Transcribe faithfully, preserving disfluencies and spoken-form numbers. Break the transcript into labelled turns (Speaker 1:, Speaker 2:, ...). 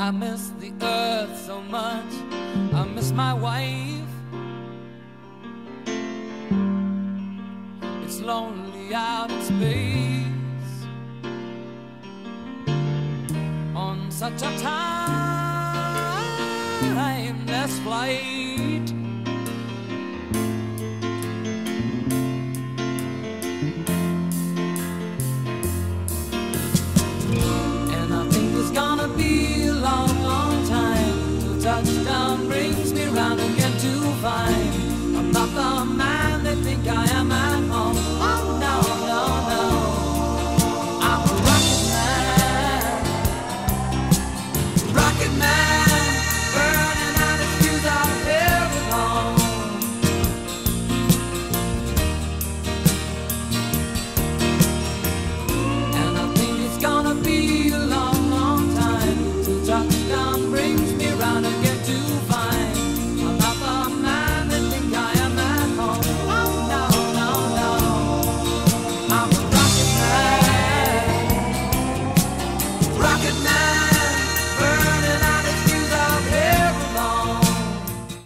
Speaker 1: I miss the earth so much. I miss my wife. It's lonely out in space on such a timeless flight.